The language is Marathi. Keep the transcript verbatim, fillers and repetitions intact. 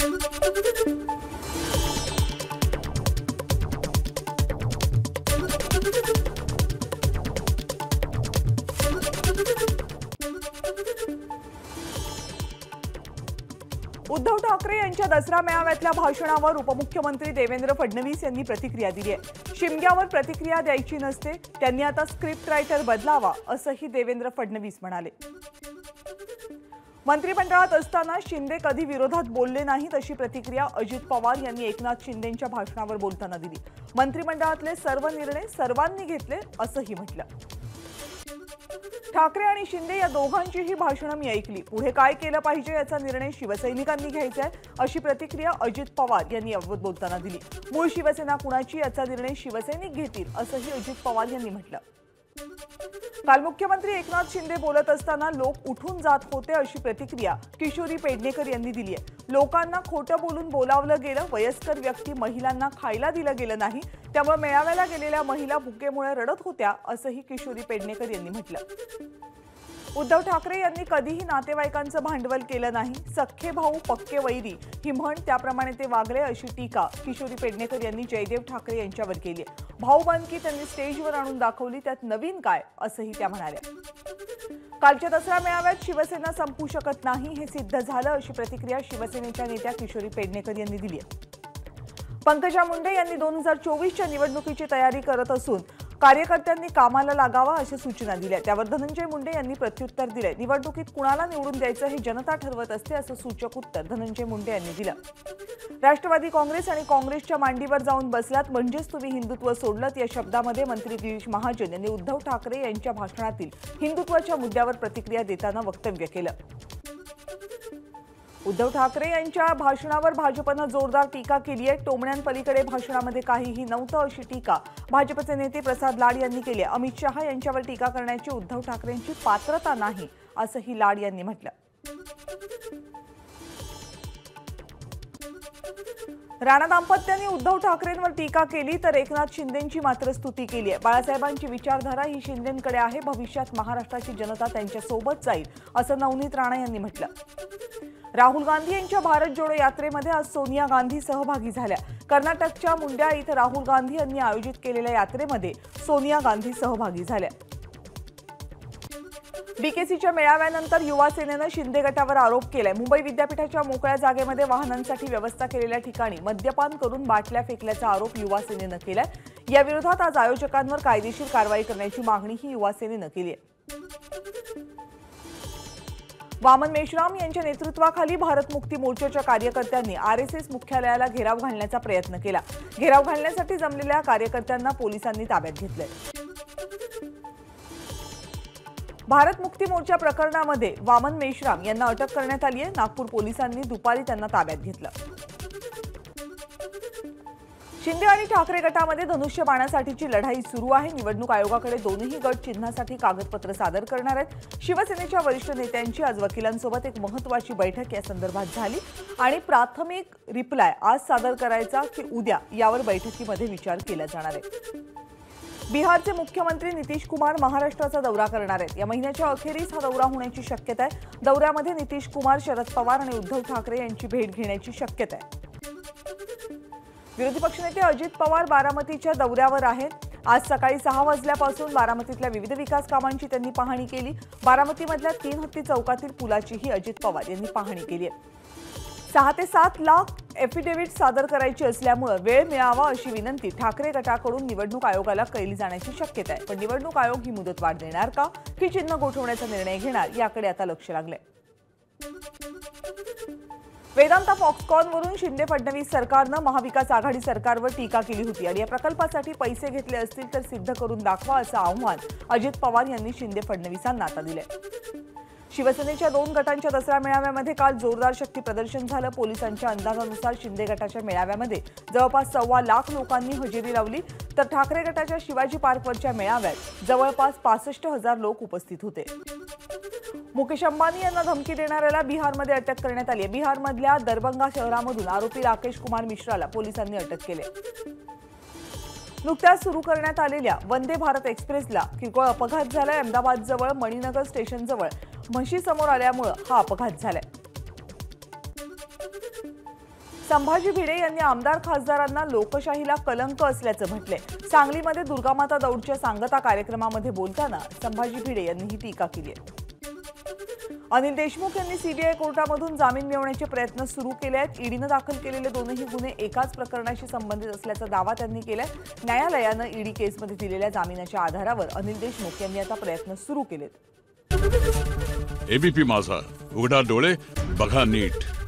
उद्धव ठाकरे यांच्या दसरा मेळाव्यातल्या भाषणावर उपमुख्यमंत्री देवेंद्र फडणवीस यांनी प्रतिक्रिया दिली आहे। शिमग्यावर प्रतिक्रिया द्यायची नसते, त्यांनी आता स्क्रिप्ट रायटर बदलावा असंही देवेंद्र फडणवीस म्हणाले। मंत्रिमंडळात असताना शिंदे कधी विरोधात बोलले नाहीत अशी प्रतिक्रिया अजित पवार यांनी एकनाथ शिंदेंच्या भाषणावर बोलताना दिली। मंत्रिमंडळातले सर्व निर्णय सर्वांनी घेतले असंही म्हटलं। ठाकरे आणि शिंदे या दोघांचीही भाषणं मी ऐकली, पुढे काय केलं पाहिजे याचा निर्णय शिवसैनिकांनी घ्यायचा आहे अशी प्रतिक्रिया अजित पवार यांनी यावर बोलताना दिली। मूळ शिवसेना कुणाची याचा निर्णय शिवसैनिक घेतील असंही अजित पवार यांनी म्हटलं। काल मुख्यमंत्री एकनाथ शिंदे बोलत असताना लोक उठून जात होते अशी प्रतिक्रिया किशोरी पेडणेकर यांनी दिली आहे। लोकांना खोटं बोलून बोलावलं गेलं, वयस्कर व्यक्ती महिलांना खायला दिलं गेलं नाही, त्यामुळे मेळाव्याला गेलेल्या महिला भुकेमुळे रडत होत्या असंही किशोरी पेडणेकर यांनी म्हटलं। उद्धव ठाकरे यांनी कधीही नातेवाईकांचं भांडवल केलं नाही, सख्खे भाऊ पक्के वैरी ही म्हण त्याप्रमाणे ते वागले अशी टीका किशोरी पेडणेकर यांनी जयदेव ठाकरे यांच्यावर केली आहे। भाऊबंदकी त्यांनी स्टेजवर आणून दाखवली, त्यात नवीन काय असंही त्या म्हणाल्या। कालच्या दसरा मेळाव्यात शिवसेना संपू शकत नाही हे सिद्ध झालं अशी प्रतिक्रिया शिवसेनेच्या नेत्या किशोरी पेडणेकर यांनी दिली आहे। पंकजा मुंडे यांनी दोन हजार चोवीसच्या निवडणुकीची तयारी करत असून कार्यकर्त्यांनी कामाला लागावा अशा सूचना दिल्या। त्यावर धनंजय मुंडे यांनी प्रत्युत्तर दिले, निवडणुकीत कुणाला निवडून द्यायचं हे जनता ठरवत असते असं सूचक उत्तर धनंजय मुंडे यांनी दिलं। राष्ट्रवादी काँग्रेस आणि काँग्रेसच्या मांडीवर जाऊन बसलात म्हणजेच तुम्ही हिंदुत्व सोडलत या शब्दामध्ये मंत्री गिरीश महाजन यांनी उद्धव ठाकरे यांच्या भाषणातील हिंदुत्वाच्या मुद्द्यावर प्रतिक्रिया देताना वक्तव्य केलं। उद्धव ठाकरे यांच्या भाषणावर भाजपने जोरदार टीका केली आहे। टोमण्यांपलीकडे भाषणामध्ये काहीही नव्हतं अशी टीका भाजपचे नेते प्रसाद लाड यांनी केली आहे। अमित शहा यांच्यावर टीका करण्याची उद्धव ठाकरेंची पात्रता नाही असंही लाड यांनी म्हटलं। राणा दाम्पत्याने उद्धव ठाकरेंवर टीका केली तर एकनाथ शिंदेंची मात्र स्तुती केली आहे। बाळासाहेबांची विचारधारा ही शिंदेंकडे आहे, भविष्यात महाराष्ट्राची जनता त्यांच्या सोबत जाईल असं नवनीत राणा यांनी म्हटलं। राहुल गांधी यांच्या भारत जोडो यात्रेमध्ये आज सोनिया गांधी सहभागी झाल्या। कर्नाटकच्या मुंड्या इथं राहुल गांधी यांनी आयोजित केलेल्या यात्रेमध्ये सोनिया गांधी सहभागी झाल्या। बीकेसीच्या मेळाव्यानंतर युवा सेनेनं शिंदे गटावर आरोप केलाय। मुंबई विद्यापीठाच्या मोकळ्या जागेमध्ये वाहनांसाठी व्यवस्था केलेल्या ठिकाणी मद्यपान करून बाटल्या फेकल्याचा आरोप युवा सेनेनं केलाय। या विरोधात आज आयोजकांवर कायदेशीर कारवाई करण्याची मागणीही युवा सेनेनं केली आहे। वामन मेश्राम यांच्या नेतृत्वाखाली भारत मुक्ती मोर्चाच्या कार्यकर्त्यांनी आरएसएस मुख्यालयाला घेराव घालण्याचा प्रयत्न केला। घेराव घालण्यासाठी जमलेल्या कार्यकर्त्यांना पोलिसांनी ताब्यात घेतले। भारत मुक्ती मोर्चा प्रकरणामध्ये वामन मेश्राम यांना अटक करण्यात आली आहे। नागपूर पोलिसांनी दुपारी त्यांना ताब्यात घेतलं। शिंदे आणि ठाकरे गटामध्ये धनुष्यबाणासाठीची लढाई सुरू आहे। निवडणूक आयोगाकडे दोन्ही गट चिन्हासाठी कागदपत्र सादर करणार आहेत। शिवसेनेच्या वरिष्ठ नेत्यांची आज वकिलांसोबत एक महत्त्वाची बैठक या संदर्भात झाली आणि प्राथमिक रिप्लाय आज सादर करायचा की उद्या यावर बैठकीमध्ये विचार केला जाणार आहे। बिहारचे मुख्यमंत्री नितीश कुमार महाराष्ट्राचा दौरा करणार आहेत। या महिन्याच्या अखेरीस हा दौरा होण्याची शक्यता आहे। दौऱ्यामध्ये नितीश कुमार, शरद पवार आणि उद्धव ठाकरे यांची भेट घेण्याची शक्यता आहे। विरोधी पक्षनेते अजित पवार बारामतीच्या दौऱ्यावर आहेत। आज सकाळी सहा वाजल्यापासून बारामतीतल्या विविध विकास कामांची त्यांनी पाहणी केली। बारामतीमधल्या तीन हत्ती चौकातील पुलाचीही अजित पवार यांनी पाहणी केली आहे। सहा ते सात लाख एफिडेव्हिट सादर करायची असल्यामुळे वेळ मिळावा अशी विनंती ठाकरे गटाकडून निवडणूक आयोगाला केली जाण्याची शक्यता आहे। पण निवडणूक आयोग ही मुदतवाढ देणार का की चिन्ह गोठवण्याचा निर्णय घेणार याकडे आता लक्ष लागलंय। वेदांता फॉक्सकॉनवरून शिंदे फडणवीस सरकारनं महाविकास आघाडी सरकारवर टीका केली होती आणि या प्रकल्पासाठी पैसे घेतले असतील तर सिद्ध करून दाखवा असं आव्हान अजित पवार यांनी शिंदे फडणवीसांना आता दिलंय। शिवसेनेच्या दोन गटांच्या दसरा मेळाव्यामध्ये काल जोरदार शक्ती प्रदर्शन झालं। पोलिसांच्या अंदाजानुसार शिंदे गटाच्या मेळाव्यामध्ये जवळपास सव्वा लाख लोकांनी हजेरी लावली तर ठाकरे गटाच्या शिवाजी पार्कवरच्या मेळाव्यात जवळपास पासष्ट हजार लोक उपस्थित होते। मुकेश अंबानी यांना धमकी देणाऱ्याला बिहारमध्ये अटक करण्यात आली आहे। बिहारमधल्या दरभंगा शहरामधून आरोपी राकेश कुमार मिश्राला पोलिसांनी अटक केली। नुकत्याच सुरू करण्यात आलेल्या वंदे भारत एक्सप्रेसला किरकोळ अपघात झालाय। अहमदाबाद जवळ मणिनगर स्टेशन जवळ म्हशी समोर आल्यामुळे हा अपघात झालाय। संभाजी भिडे यांनी आमदार खासदारांना लोकशाहीला कलंक असल्याचं म्हटलंय। सांगलीमध्ये दुर्गामाता दौडच्या सांगता कार्यक्रमामध्ये बोलताना संभाजी भिडे यांनी ही टीका केली आहे। अनिल देशमुख यांनी सीबीआय कोर्टामधून जामीन मिळवण्याचे प्रयत्न सुरू केले आहेत। ईडीनं दाखल केलेले दोनही गुन्हे एकाच प्रकरणाशी संबंधित असल्याचा दावा त्यांनी केलाय। न्यायालयानं ईडी केसमध्ये दिलेल्या जामिनाच्या आधारावर अनिल देशमुख यांनी आता प्रयत्न सुरू केलेत। एबीपी माझा, उघडा डोळे बघा नीट।